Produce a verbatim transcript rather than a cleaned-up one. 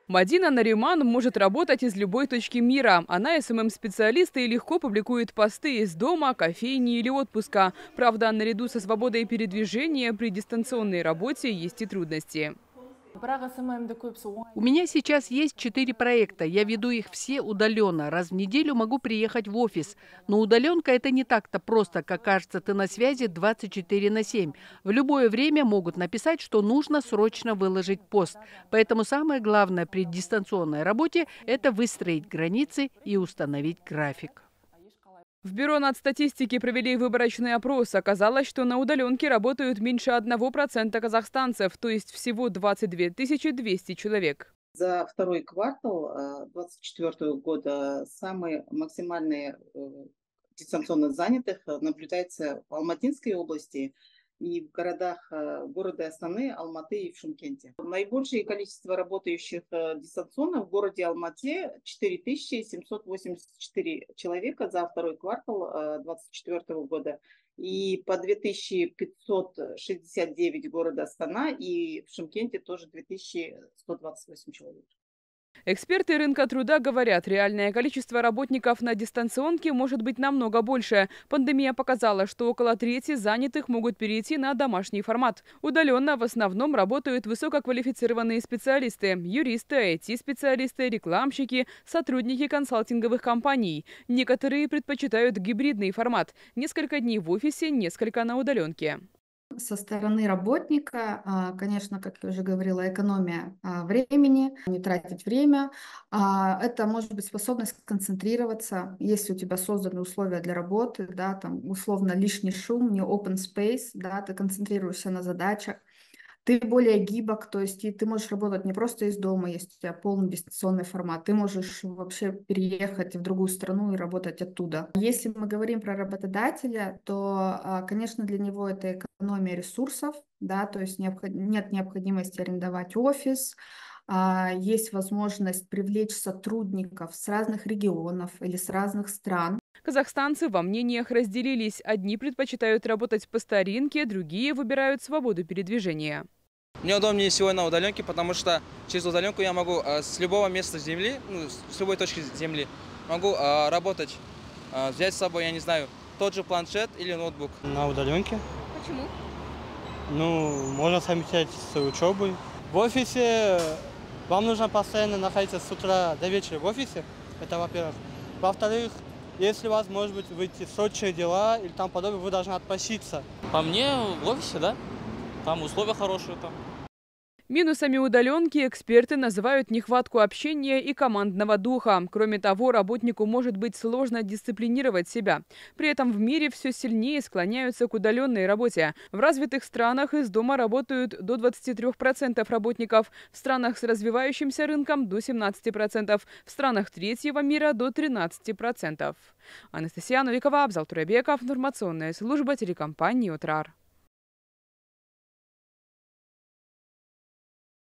Мадина Нариман может работать из любой точки мира. Она эс эм эм-специалист и легко публикует посты из дома, кофейни или отпуска. Правда, наряду со свободой передвижения при дистанционной работе есть и трудности. У меня сейчас есть четыре проекта. Я веду их все удаленно. Раз в неделю могу приехать в офис. Но удаленка – это не так-то просто, как кажется, ты на связи двадцать четыре на семь. В любое время могут написать, что нужно срочно выложить пост. Поэтому самое главное при дистанционной работе – это выстроить границы и установить график. В Бюро нацстатистики провели выборочный опрос. Оказалось, что на удаленке работают меньше одного процента казахстанцев, то есть всего двадцать две тысячи двести человек. За второй квартал две тысячи двадцать четвёртого года самые максимальные дистанционно занятых наблюдается в Алматинской области и в городах города Астаны, Алматы и в Шымкенте. Наибольшее количество работающих дистанционно в городе Алмате четыре тысячи семьсот восемьдесят четыре человека за второй квартал две тысячи двадцать четвёртого года. И по две тысячи пятьсот шестьдесят девять города Астана, и в Шымкенте тоже две тысячи сто двадцать восемь человек. Эксперты рынка труда говорят, реальное количество работников на дистанционке может быть намного больше. Пандемия показала, что около трети занятых могут перейти на домашний формат. Удаленно в основном работают высококвалифицированные специалисты – юристы, ай ти-специалисты, рекламщики, сотрудники консалтинговых компаний. Некоторые предпочитают гибридный формат – несколько дней в офисе, несколько на удаленке. Со стороны работника, конечно, как я уже говорила, экономия времени, не тратить время. Это может быть способность концентрироваться, если у тебя созданы условия для работы, да, там условно лишний шум, не open space, да, ты концентрируешься на задачах. Ты более гибок, то есть и ты можешь работать не просто из дома, есть у тебя полный дистанционный формат, ты можешь вообще переехать в другую страну и работать оттуда. Если мы говорим про работодателя, то, конечно, для него это экономия ресурсов, да, то есть необход... нет необходимости арендовать офис, есть возможность привлечь сотрудников с разных регионов или с разных стран. Казахстанцы во мнениях разделились. Одни предпочитают работать по старинке, другие выбирают свободу передвижения. Мне удобнее всего на удаленке, потому что через удаленку я могу с любого места Земли, ну, с любой точки Земли, могу работать, взять с собой, я не знаю, тот же планшет или ноутбук. На удаленке. Почему? Ну, можно совмещать с учебой. В офисе вам нужно постоянно находиться с утра до вечера в офисе, это во-первых. Во-вторых, если у вас, может быть, выйти срочные дела или там подобное, вы должны отпроситься. По мне, в офисе, да? Там условия хорошие. Там. Минусами удаленки эксперты называют нехватку общения и командного духа. Кроме того, работнику может быть сложно дисциплинировать себя. При этом в мире все сильнее склоняются к удаленной работе. В развитых странах из дома работают до двадцати трёх процентов работников, в странах с развивающимся рынком до семнадцати процентов, в странах третьего мира до тринадцати процентов. Анастасия Новикова, Абзал Турайбеков, информационная служба телекомпании «Отрар».